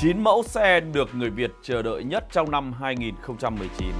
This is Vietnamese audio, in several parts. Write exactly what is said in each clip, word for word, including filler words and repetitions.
chín mẫu xe được người Việt chờ đợi nhất trong năm hai nghìn không trăm mười chín.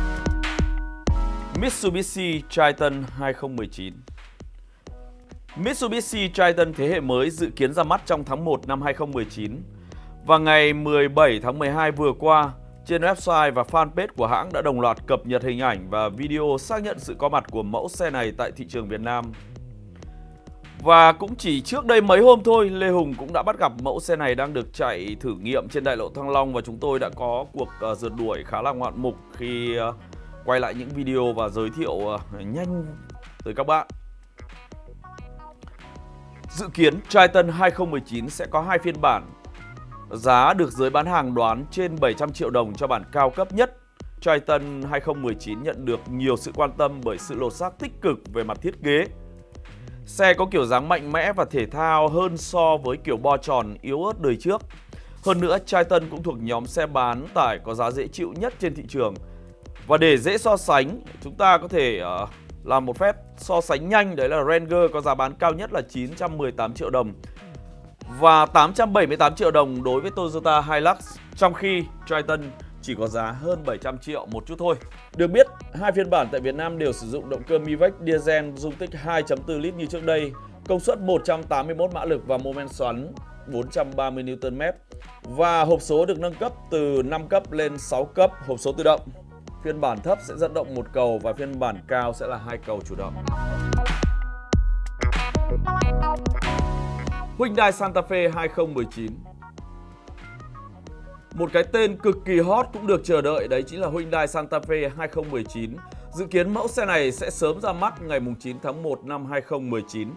Mitsubishi Triton hai không một chín. Mitsubishi Triton thế hệ mới dự kiến ra mắt trong tháng một năm hai không một chín. Và ngày mười bảy tháng mười hai vừa qua, trên website và fanpage của hãng đã đồng loạt cập nhật hình ảnh và video xác nhận sự có mặt của mẫu xe này tại thị trường Việt Nam. Và cũng chỉ trước đây mấy hôm thôi, Lê Hùng cũng đã bắt gặp mẫu xe này đang được chạy thử nghiệm trên đại lộ Thăng Long và chúng tôi đã có cuộc uh, rượt đuổi khá là ngoạn mục khi uh, quay lại những video và giới thiệu uh, nhanh tới các bạn. Dự kiến Triton hai không một chín sẽ có hai phiên bản. Giá được giới bán hàng đoán trên bảy trăm triệu đồng cho bản cao cấp nhất. Triton hai không một chín nhận được nhiều sự quan tâm bởi sự lột xác tích cực về mặt thiết kế. Xe có kiểu dáng mạnh mẽ và thể thao hơn so với kiểu bo tròn yếu ớt đời trước. Hơn nữa, Triton cũng thuộc nhóm xe bán tải có giá dễ chịu nhất trên thị trường. Và để dễ so sánh, chúng ta có thể uh, làm một phép so sánh nhanh, đấy là Ranger có giá bán cao nhất là chín trăm mười tám triệu đồng và tám trăm bảy mươi tám triệu đồng đối với Toyota Hilux, trong khi Triton chỉ có giá hơn bảy trăm triệu một chút thôi. Được biết, hai phiên bản tại Việt Nam đều sử dụng động cơ Mivec diesel dung tích hai chấm bốn lít như trước đây, công suất một trăm tám mươi mốt mã lực và mô men xoắn bốn trăm ba mươi niu tơn mét. Và hộp số được nâng cấp từ năm cấp lên sáu cấp hộp số tự động. Phiên bản thấp sẽ dẫn động một cầu và phiên bản cao sẽ là hai cầu chủ động. Hyundai Santa Fe hai không một chín. Một cái tên cực kỳ hot cũng được chờ đợi, đấy chính là Hyundai Santa Fe hai không một chín. Dự kiến mẫu xe này sẽ sớm ra mắt ngày chín tháng một năm hai không một chín.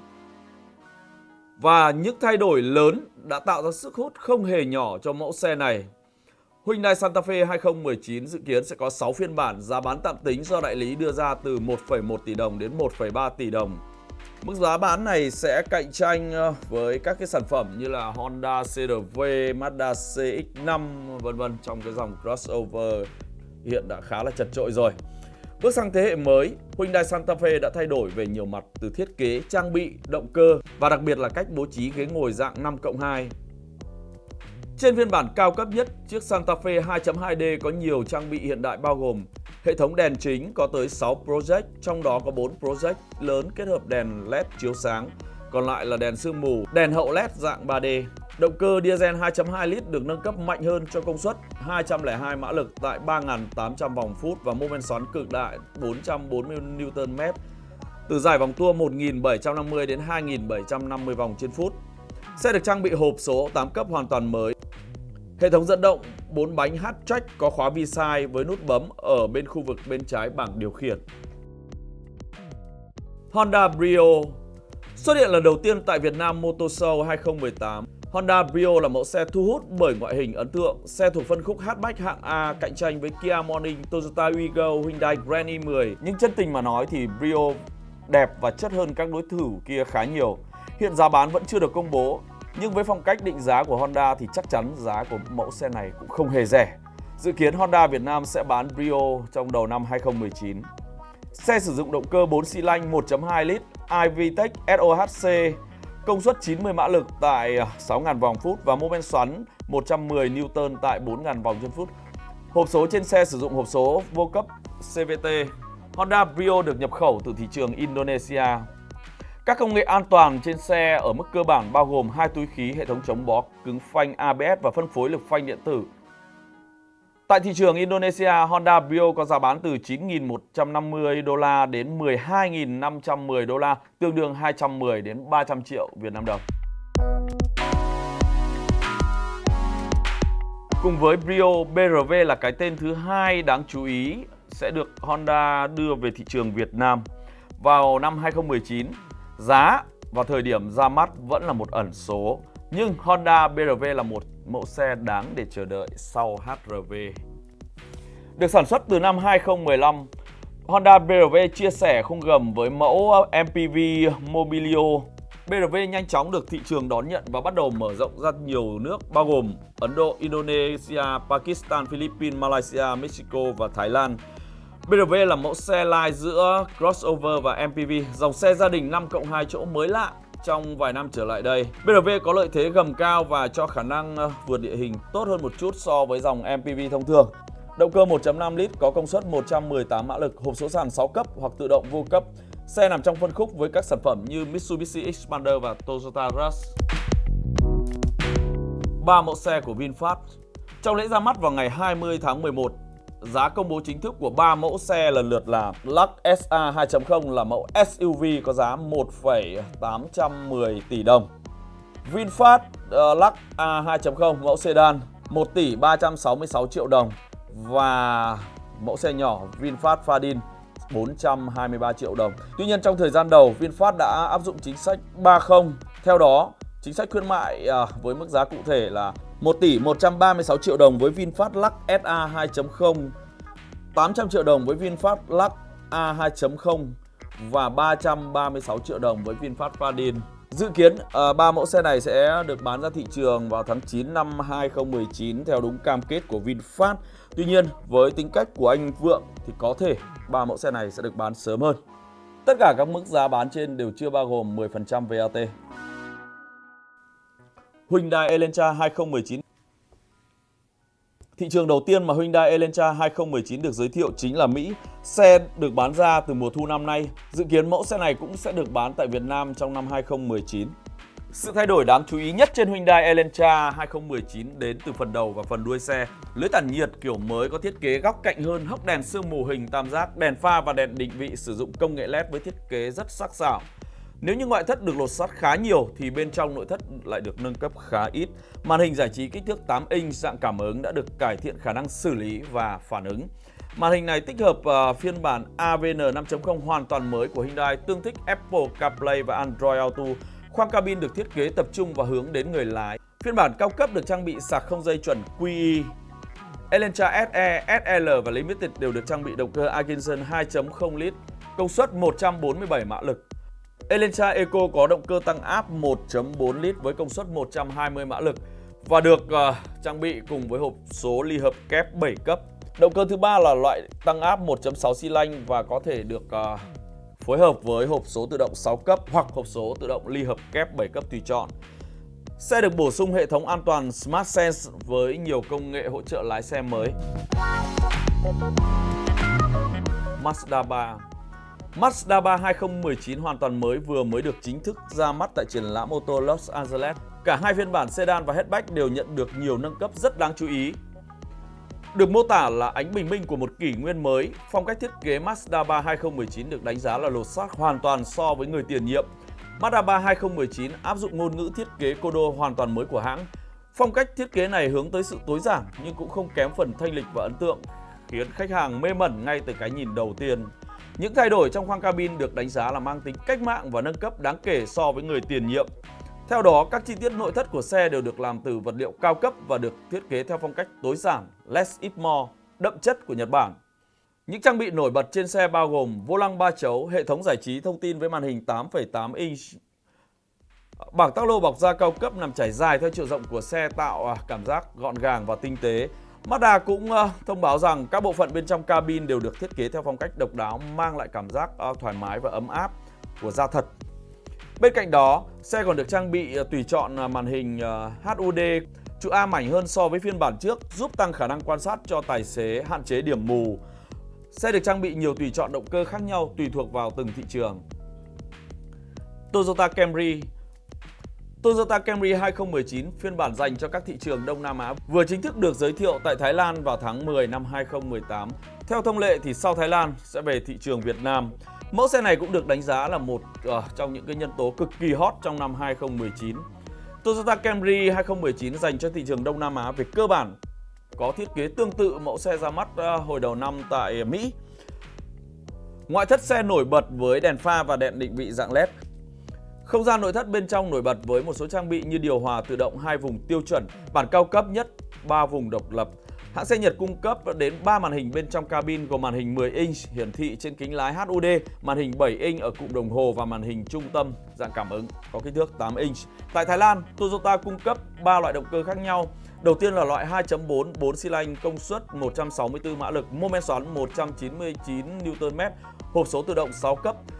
Và những thay đổi lớn đã tạo ra sức hút không hề nhỏ cho mẫu xe này. Hyundai Santa Fe hai không một chín dự kiến sẽ có sáu phiên bản, giá bán tạm tính do đại lý đưa ra từ một phẩy một tỷ đồng đến một phẩy ba tỷ đồng. Mức giá bán này sẽ cạnh tranh với các cái sản phẩm như là Honda xê rờ vê, Mazda xê ích năm vân vân trong cái dòng crossover hiện đã khá là chật chội rồi. Bước sang thế hệ mới, Hyundai Santa Fe đã thay đổi về nhiều mặt từ thiết kế, trang bị, động cơ và đặc biệt là cách bố trí ghế ngồi dạng năm cộng hai. Trên phiên bản cao cấp nhất, chiếc Santa Fe hai chấm hai D có nhiều trang bị hiện đại bao gồm hệ thống đèn chính có tới sáu project, trong đó có bốn project lớn kết hợp đèn led chiếu sáng, còn lại là đèn sương mù, đèn hậu led dạng ba D. Động cơ diesel hai chấm hai lít được nâng cấp mạnh hơn cho công suất hai trăm lẻ hai mã lực tại ba nghìn tám trăm vòng phút và mô men xoắn cực đại bốn trăm bốn mươi niu tơn mét từ giải vòng tua một nghìn bảy trăm năm mươi đến hai nghìn bảy trăm năm mươi vòng trên phút. Xe được trang bị hộp số tám cấp hoàn toàn mới. Hệ thống dẫn động bốn bánh hatchback có khóa vi-sai với nút bấm ở bên khu vực bên trái bảng điều khiển. Honda Brio xuất hiện lần đầu tiên tại Việt Nam Motor Show hai không một tám. Honda Brio là mẫu xe thu hút bởi ngoại hình ấn tượng. Xe thuộc phân khúc hatchback hạng A cạnh tranh với Kia Morning, Toyota Wigo, Hyundai Grand i mười. Nhưng chân tình mà nói thì Brio đẹp và chất hơn các đối thủ kia khá nhiều. Hiện giá bán vẫn chưa được công bố, nhưng với phong cách định giá của Honda thì chắc chắn giá của mẫu xe này cũng không hề rẻ. Dự kiến Honda Việt Nam sẽ bán Brio trong đầu năm hai không một chín. Xe sử dụng động cơ bốn xi lanh một chấm hai lít iVTEC ét o hát xê, công suất chín mươi mã lực tại sáu nghìn vòng phút và mô men xoắn một trăm mười niu tơn tại bốn nghìn vòng trên phút. Hộp số trên xe sử dụng hộp số vô cấp xê vê tê. Honda Brio được nhập khẩu từ thị trường Indonesia. Các công nghệ an toàn trên xe ở mức cơ bản bao gồm hai túi khí, hệ thống chống bó cứng phanh a bê ét và phân phối lực phanh điện tử. Tại thị trường Indonesia, Honda Brio có giá bán từ chín nghìn một trăm năm mươi đô la đến mười hai nghìn năm trăm mười đô la, tương đương hai trăm mười đến ba trăm triệu Việt Nam đồng. Cùng với Brio, bê rờ vê là cái tên thứ hai đáng chú ý sẽ được Honda đưa về thị trường Việt Nam vào năm hai không một chín. Giá vào thời điểm ra mắt vẫn là một ẩn số, nhưng Honda bê rờ vê là một mẫu xe đáng để chờ đợi sau hát rờ vê. Được sản xuất từ năm hai không một lăm, Honda bê rờ vê chia sẻ khung gầm với mẫu em pê vê Mobilio. bê rờ vê nhanh chóng được thị trường đón nhận và bắt đầu mở rộng ra nhiều nước bao gồm Ấn Độ, Indonesia, Pakistan, Philippines, Malaysia, Mexico và Thái Lan. bê rờ vê là mẫu xe lai giữa crossover và em pê vê, dòng xe gia đình năm cộng hai chỗ mới lạ trong vài năm trở lại đây. bê rờ vê có lợi thế gầm cao và cho khả năng vượt địa hình tốt hơn một chút so với dòng em pê vê thông thường. Động cơ một chấm năm lít có công suất một trăm mười tám mã lực, hộp số sàn sáu cấp hoặc tự động vô cấp. Xe nằm trong phân khúc với các sản phẩm như Mitsubishi Xpander và Toyota Rush. ba mẫu xe của VinFast. Trong lễ ra mắt vào ngày hai mươi tháng mười một, giá công bố chính thức của ba mẫu xe lần lượt là Lux ét a hai chấm không là mẫu ét u vê có giá một phẩy tám trăm mười tỷ đồng. VinFast uh, Lux a hai chấm không mẫu sedan một tỷ ba trăm sáu mươi sáu triệu đồng và mẫu xe nhỏ VinFast Fadin bốn trăm hai mươi ba triệu đồng. Tuy nhiên trong thời gian đầu, VinFast đã áp dụng chính sách ba không. Theo đó, chính sách khuyến mại à, với mức giá cụ thể là một tỷ một trăm ba mươi sáu triệu đồng với VinFast Lux ét a hai chấm không, tám trăm triệu đồng với VinFast Lux a hai chấm không và ba trăm ba mươi sáu triệu đồng với VinFast Fadin. Dự kiến ba uh, mẫu xe này sẽ được bán ra thị trường vào tháng chín năm hai không một chín theo đúng cam kết của VinFast. Tuy nhiên, với tính cách của anh Vượng thì có thể ba mẫu xe này sẽ được bán sớm hơn. Tất cả các mức giá bán trên đều chưa bao gồm mười phần trăm vê a tê. Hyundai Elantra hai không một chín. Thị trường đầu tiên mà Hyundai Elantra hai không một chín được giới thiệu chính là Mỹ. Xe được bán ra từ mùa thu năm nay. Dự kiến mẫu xe này cũng sẽ được bán tại Việt Nam trong năm hai không một chín. Sự thay đổi đáng chú ý nhất trên Hyundai Elantra hai không một chín đến từ phần đầu và phần đuôi xe. Lưới tản nhiệt kiểu mới có thiết kế góc cạnh hơn, hốc đèn sương mù hình tam giác, đèn pha và đèn định vị sử dụng công nghệ led với thiết kế rất sắc sảo. Nếu như ngoại thất được lột xác khá nhiều thì bên trong nội thất lại được nâng cấp khá ít. Màn hình giải trí kích thước tám inch dạng cảm ứng đã được cải thiện khả năng xử lý và phản ứng. Màn hình này tích hợp uh, phiên bản a vê en năm chấm không hoàn toàn mới của Hyundai, tương thích Apple CarPlay và Android Auto. Khoang cabin được thiết kế tập trung và hướng đến người lái. Phiên bản cao cấp được trang bị sạc không dây chuẩn quy i. Elantra ét e, ét lờ và Limited đều được trang bị động cơ Atkinson hai chấm không lít, công suất một trăm bốn mươi bảy mã lực. Elantra Eco có động cơ tăng áp một chấm bốn lít với công suất một trăm hai mươi mã lực và được uh, trang bị cùng với hộp số ly hợp kép bảy cấp. Động cơ thứ ba là loại tăng áp một chấm sáu xi lanh và có thể được uh, phối hợp với hộp số tự động sáu cấp hoặc hộp số tự động ly hợp kép bảy cấp tùy chọn. Xe được bổ sung hệ thống an toàn Smart Sense với nhiều công nghệ hỗ trợ lái xe mới. Mazda ba. Mazda ba hai không một chín hoàn toàn mới vừa mới được chính thức ra mắt tại triển lãm ô tô Los Angeles. Cả hai phiên bản sedan và hatchback đều nhận được nhiều nâng cấp rất đáng chú ý. Được mô tả là ánh bình minh của một kỷ nguyên mới, phong cách thiết kế Mazda ba hai không một chín được đánh giá là lột xác hoàn toàn so với người tiền nhiệm. Mazda ba hai không một chín áp dụng ngôn ngữ thiết kế cô đô hoàn toàn mới của hãng. Phong cách thiết kế này hướng tới sự tối giản nhưng cũng không kém phần thanh lịch và ấn tượng, khiến khách hàng mê mẩn ngay từ cái nhìn đầu tiên. Những thay đổi trong khoang cabin được đánh giá là mang tính cách mạng và nâng cấp đáng kể so với người tiền nhiệm. Theo đó, các chi tiết nội thất của xe đều được làm từ vật liệu cao cấp và được thiết kế theo phong cách tối giản, less is more, đậm chất của Nhật Bản. Những trang bị nổi bật trên xe bao gồm vô lăng ba chấu, hệ thống giải trí thông tin với màn hình tám phẩy tám inch, bảng táp lô bọc da cao cấp nằm trải dài theo chiều rộng của xe tạo cảm giác gọn gàng và tinh tế. Mazda cũng thông báo rằng các bộ phận bên trong cabin đều được thiết kế theo phong cách độc đáo, mang lại cảm giác thoải mái và ấm áp của da thật. Bên cạnh đó, xe còn được trang bị tùy chọn màn hình hát u đê, trụ A mảnh hơn so với phiên bản trước, giúp tăng khả năng quan sát cho tài xế, hạn chế điểm mù. Xe được trang bị nhiều tùy chọn động cơ khác nhau tùy thuộc vào từng thị trường. Toyota Camry. Toyota Camry hai không một chín phiên bản dành cho các thị trường Đông Nam Á vừa chính thức được giới thiệu tại Thái Lan vào tháng mười năm hai không một tám. Theo thông lệ thì sau Thái Lan sẽ về thị trường Việt Nam. Mẫu xe này cũng được đánh giá là một uh, trong những cái nhân tố cực kỳ hot trong năm hai không một chín. Toyota Camry hai không một chín dành cho thị trường Đông Nam Á về cơ bản có thiết kế tương tự mẫu xe ra mắt uh, hồi đầu năm tại Mỹ. Ngoại thất xe nổi bật với đèn pha và đèn định vị dạng led. Không gian nội thất bên trong nổi bật với một số trang bị như điều hòa tự động hai vùng tiêu chuẩn, bản cao cấp nhất ba vùng độc lập. Hãng xe Nhật cung cấp đến ba màn hình bên trong cabin gồm màn hình mười inch hiển thị trên kính lái hát u đê, màn hình bảy inch ở cụm đồng hồ và màn hình trung tâm dạng cảm ứng có kích thước tám inch. Tại Thái Lan, Toyota cung cấp ba loại động cơ khác nhau. Đầu tiên là loại hai chấm bốn bốn xi lanh công suất một trăm sáu mươi tư mã lực, mô men xoắn một trăm chín mươi chín Newton mét, hộp số tự động sáu cấp.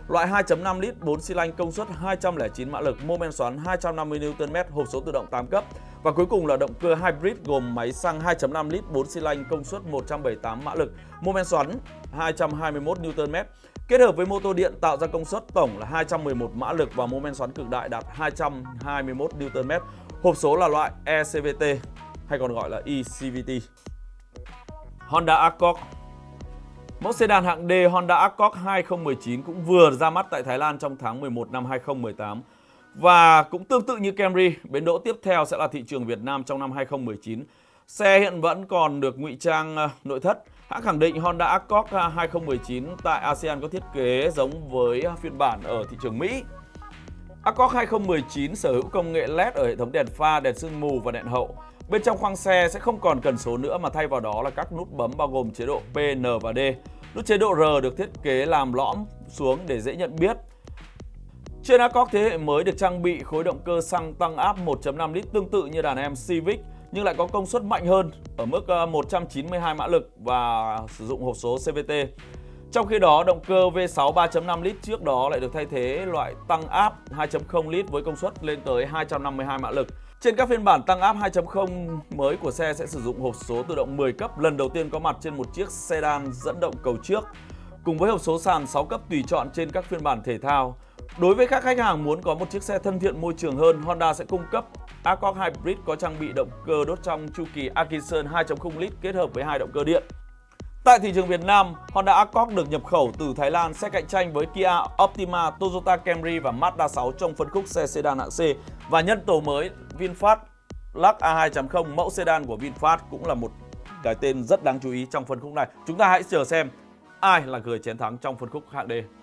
Loại hai chấm năm lít bốn xi lanh công suất hai trăm lẻ chín mã lực, mô men xoắn hai trăm năm mươi niu tơn mét, hộp số tự động tám cấp. Và cuối cùng là động cơ hybrid gồm máy xăng hai chấm năm lít bốn xi lanh công suất một trăm bảy mươi tám mã lực, mô men xoắn hai trăm hai mươi mốt niu tơn mét. Kết hợp với mô tô điện tạo ra công suất tổng là hai trăm mười một mã lực và mô men xoắn cực đại đạt hai trăm hai mươi mốt niu tơn mét. Hộp số là loại e xê vê tê hay còn gọi là e xê vê tê. Honda Accord. Mẫu sedan hạng D Honda Accord hai không một chín cũng vừa ra mắt tại Thái Lan trong tháng mười một năm hai không một tám. Và cũng tương tự như Camry, bến đỗ tiếp theo sẽ là thị trường Việt Nam trong năm hai không một chín. Xe hiện vẫn còn được ngụy trang nội thất. Hãng khẳng định Honda Accord hai không một chín tại a sê an có thiết kế giống với phiên bản ở thị trường Mỹ. Accord hai không một chín sở hữu công nghệ led ở hệ thống đèn pha, đèn sương mù và đèn hậu. Bên trong khoang xe sẽ không còn cần số nữa mà thay vào đó là các nút bấm bao gồm chế độ P, N và D. Nút chế độ R được thiết kế làm lõm xuống để dễ nhận biết. Trên Accord thế hệ mới được trang bị khối động cơ xăng tăng áp một chấm năm lít tương tự như đàn em Civic nhưng lại có công suất mạnh hơn ở mức một trăm chín mươi hai mã lực và sử dụng hộp số xê vê tê. Trong khi đó, động cơ V sáu ba chấm năm lít trước đó lại được thay thế loại tăng áp hai chấm không lít với công suất lên tới hai trăm năm mươi hai mã lực. Trên các phiên bản tăng áp hai chấm không mới của xe sẽ sử dụng hộp số tự động mười cấp, lần đầu tiên có mặt trên một chiếc sedan dẫn động cầu trước, cùng với hộp số sàn sáu cấp tùy chọn trên các phiên bản thể thao. Đối với các khách hàng muốn có một chiếc xe thân thiện môi trường hơn, Honda sẽ cung cấp Accord Hybrid có trang bị động cơ đốt trong chu kỳ Atkinson hai chấm không lít kết hợp với hai động cơ điện. Tại thị trường Việt Nam, Honda Accord được nhập khẩu từ Thái Lan sẽ cạnh tranh với Kia Optima, Toyota Camry và Mazda sáu trong phân khúc xe sedan hạng C. Và nhân tố mới VinFast Lux A hai chấm không, mẫu sedan của VinFast cũng là một cái tên rất đáng chú ý trong phân khúc này. Chúng ta hãy chờ xem ai là người chiến thắng trong phân khúc hạng D.